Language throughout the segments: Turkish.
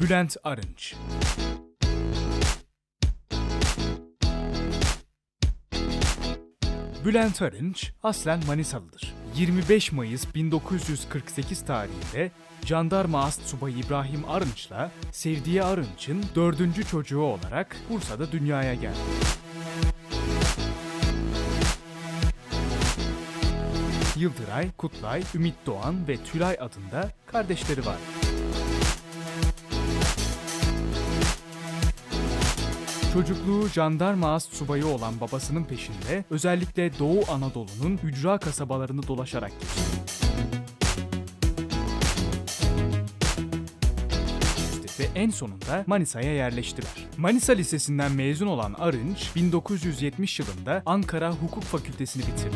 Bülent Arınç. Bülent Arınç aslen Manisalıdır. 25 Mayıs 1948 tarihinde Jandarma Astsubayı İbrahim Arınç'la Sevdiye Arınç'ın 4. çocuğu olarak Bursa'da dünyaya geldi. Yıldıray, Kutlay, Ümit Doğan ve Tülay adında kardeşleri var. Çocukluğu jandarma astsubayı olan babasının peşinde özellikle Doğu Anadolu'nun ücra kasabalarını dolaşarak geçti. Ve en sonunda Manisa'ya yerleştiler. Manisa Lisesi'nden mezun olan Arınç, 1970 yılında Ankara Hukuk Fakültesini bitirdi.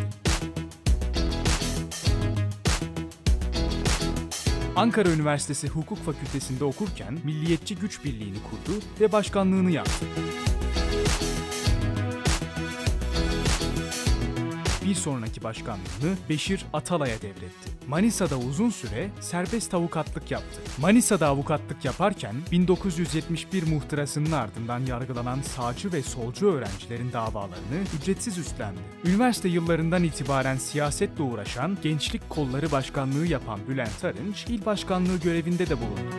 Ankara Üniversitesi Hukuk Fakültesi'nde okurken Milliyetçi Güç Birliği'ni kurdu ve başkanlığını yaptı. Bir sonraki başkanlığını Beşir Atalay'a devretti. Manisa'da uzun süre serbest avukatlık yaptı. Manisa'da avukatlık yaparken 1971 muhtırasının ardından yargılanan sağcı ve solcu öğrencilerin davalarını ücretsiz üstlendi. Üniversite yıllarından itibaren siyasetle uğraşan Gençlik Kolları Başkanlığı yapan Bülent Arınç, il başkanlığı görevinde de bulundu.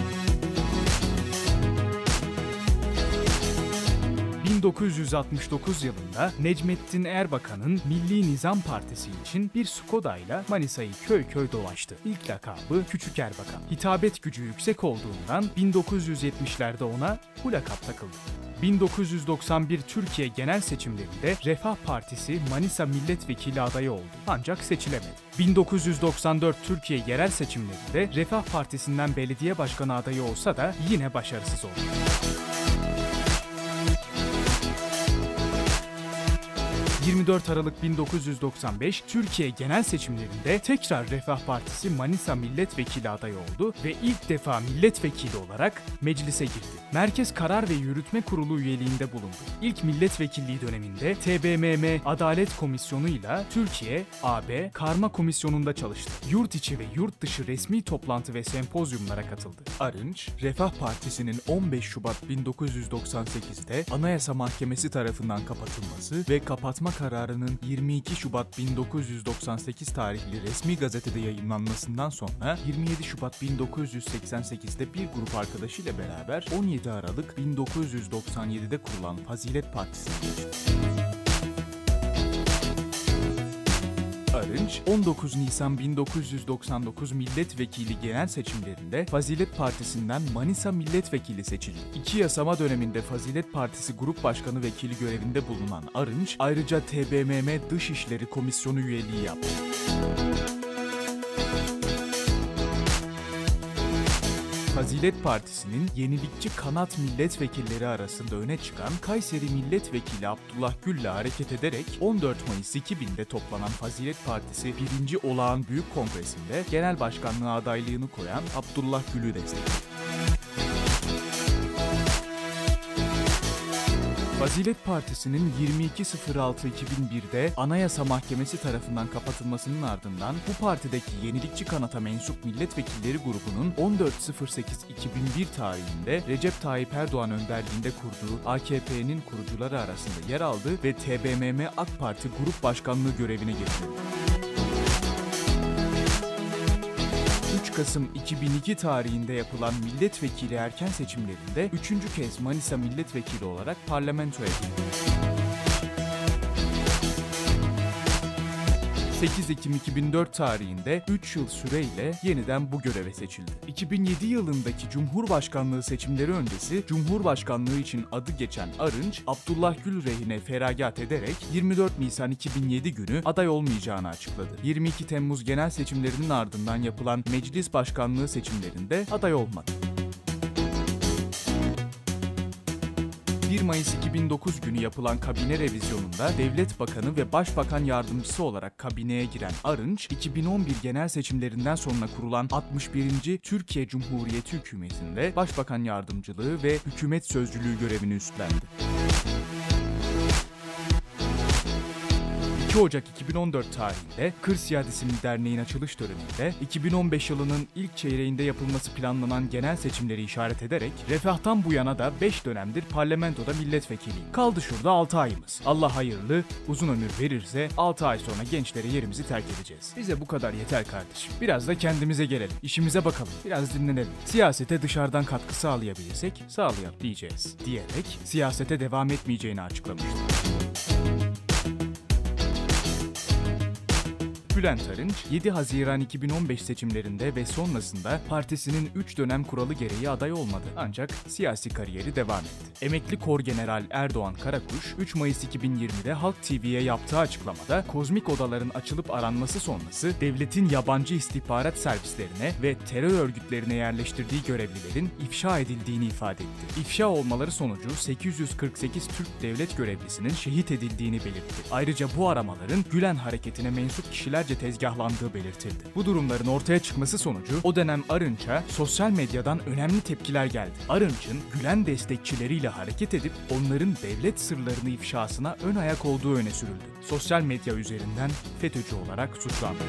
1969 yılında Necmettin Erbakan'ın Milli Nizam Partisi için bir Skoda ile Manisa'yı köy köy dolaştı. İlk lakabı Küçük Erbakan. Hitabet gücü yüksek olduğundan 1970'lerde ona bu lakap takıldı. 1991 Türkiye genel seçimlerinde Refah Partisi Manisa milletvekili adayı oldu ancak seçilemedi. 1994 Türkiye yerel seçimlerinde Refah Partisi'nden belediye başkanı adayı olsa da yine başarısız oldu. 24 Aralık 1995 Türkiye genel seçimlerinde tekrar Refah Partisi Manisa milletvekili adayı oldu ve ilk defa milletvekili olarak meclise girdi. Merkez Karar ve Yürütme Kurulu üyeliğinde bulundu. İlk milletvekilliği döneminde TBMM Adalet Komisyonu ile Türkiye AB Karma Komisyonu'nda çalıştı. Yurt içi ve yurt dışı resmi toplantı ve sempozyumlara katıldı. Arınç, Refah Partisi'nin 15 Şubat 1998'de Anayasa Mahkemesi tarafından kapatılması ve kapatma kararının 22 Şubat 1998 tarihli resmi gazetede yayımlanmasından sonra 27 Şubat 1988'de bir grup arkadaşıyla beraber 17 Aralık 1997'de kurulan Fazilet Partisi'ne geçti. Arınç, 19 Nisan 1999 milletvekili genel seçimlerinde Fazilet Partisi'nden Manisa milletvekili seçildi. İki yasama döneminde Fazilet Partisi Grup Başkanı vekili görevinde bulunan Arınç, ayrıca TBMM Dışişleri Komisyonu üyeliği yaptı. Fazilet Partisi'nin yenilikçi kanat milletvekilleri arasında öne çıkan Kayseri Milletvekili Abdullah Gül'le hareket ederek 14 Mayıs 2000'de toplanan Fazilet Partisi 1. Olağan Büyük Kongresi'nde genel başkanlığa adaylığını koyan Abdullah Gül'ü destekledi. Fazilet Partisi'nin 22.06.2001'de Anayasa Mahkemesi tarafından kapatılmasının ardından bu partideki yenilikçi kanata mensup milletvekilleri grubunun 14.08.2001 tarihinde Recep Tayyip Erdoğan önderliğinde kurduğu AKP'nin kurucuları arasında yer aldı ve TBMM AK Parti Grup Başkanlığı görevine getirildi. 3 Kasım 2002 tarihinde yapılan milletvekili erken seçimlerinde 3. kez Manisa milletvekili olarak parlamentoya girdi. 8 Ekim 2004 tarihinde 3 yıl süreyle yeniden bu göreve seçildi. 2007 yılındaki Cumhurbaşkanlığı seçimleri öncesi Cumhurbaşkanlığı için adı geçen Arınç, Abdullah Gül lehine feragat ederek 24 Nisan 2007 günü aday olmayacağını açıkladı. 22 Temmuz genel seçimlerinin ardından yapılan meclis başkanlığı seçimlerinde aday olmadı. 1 Mayıs 2009 günü yapılan kabine revizyonunda Devlet Bakanı ve Başbakan Yardımcısı olarak kabineye giren Arınç, 2011 genel seçimlerinden sonra kurulan 61. Türkiye Cumhuriyeti Hükümeti'nde Başbakan Yardımcılığı ve Hükümet Sözcülüğü görevini üstlendi. 2 Ocak 2014 tarihinde Kırsiyad isimli derneğin açılış töreninde 2015 yılının ilk çeyreğinde yapılması planlanan genel seçimleri işaret ederek refahtan bu yana da 5 dönemdir parlamentoda milletvekiliyim. Kaldı şurada 6 ayımız. Allah hayırlı, uzun ömür verirse 6 ay sonra gençlere yerimizi terk edeceğiz. Bize bu kadar yeter kardeşim. Biraz da kendimize gelelim. İşimize bakalım. Biraz dinlenelim. Siyasete dışarıdan katkı sağlayabilirsek sağlayalım diyeceğiz. Diyerek siyasete devam etmeyeceğini açıklamıştı. Bülent Arınç, 7 Haziran 2015 seçimlerinde ve sonrasında partisinin 3 dönem kuralı gereği aday olmadı. Ancak siyasi kariyeri devam etti. Emekli Korgeneral Erdoğan Karakuş, 3 Mayıs 2020'de Halk TV'ye yaptığı açıklamada kozmik odaların açılıp aranması sonrası devletin yabancı istihbarat servislerine ve terör örgütlerine yerleştirdiği görevlilerin ifşa edildiğini ifade etti. İfşa olmaları sonucu 848 Türk devlet görevlisinin şehit edildiğini belirtti. Ayrıca bu aramaların Gülen hareketine mensup kişiler tezgahlandığı belirtildi. Bu durumların ortaya çıkması sonucu o dönem Arınç'a sosyal medyadan önemli tepkiler geldi. Arınç'ın Gülen destekçileriyle hareket edip onların devlet sırlarını ifşasına ön ayak olduğu öne sürüldü. Sosyal medya üzerinden FETÖ'cü olarak suçlandı.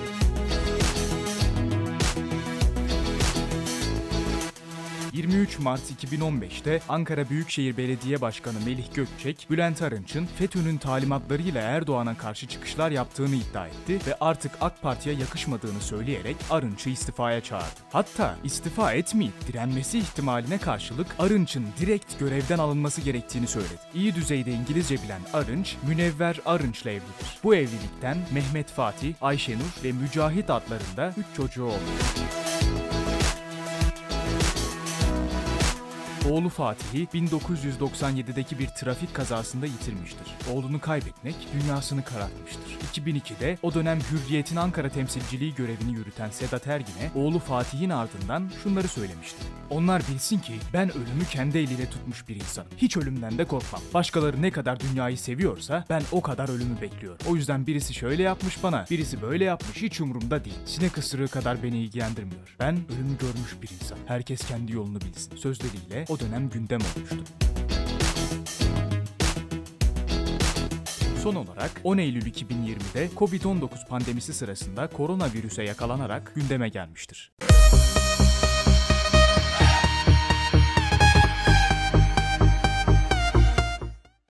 23 Mart 2015'te Ankara Büyükşehir Belediye Başkanı Melih Gökçek, Bülent Arınç'ın FETÖ'nün talimatlarıyla Erdoğan'a karşı çıkışlar yaptığını iddia etti ve artık AK Parti'ye yakışmadığını söyleyerek Arınç'ı istifaya çağırdı. Hatta istifa etmeyip direnmesi ihtimaline karşılık Arınç'ın direkt görevden alınması gerektiğini söyledi. İyi düzeyde İngilizce bilen Arınç, Münevver Arınç'la evlidir. Bu evlilikten Mehmet Fatih, Ayşenur ve Mücahit adlarında 3 çocuğu oldu. Oğlu Fatih'i 1997'deki bir trafik kazasında yitirmiştir. Oğlunu kaybetmek dünyasını karartmıştır. 2002'de o dönem Hürriyet'in Ankara temsilciliği görevini yürüten Sedat Ergin'e oğlu Fatih'in ardından şunları söylemişti. Onlar bilsin ki ben ölümü kendi eliyle tutmuş bir insanım. Hiç ölümden de korkmam. Başkaları ne kadar dünyayı seviyorsa ben o kadar ölümü bekliyorum. O yüzden birisi şöyle yapmış bana, birisi böyle yapmış hiç umurumda değil. Sinek ısırığı kadar beni ilgilendirmiyor. Ben ölümü görmüş bir insan. Herkes kendi yolunu bilsin. Sözleriyle o dönem gündem olmuştu. Son olarak 10 Eylül 2020'de Covid-19 pandemisi sırasında koronavirüse yakalanarak gündeme gelmiştir.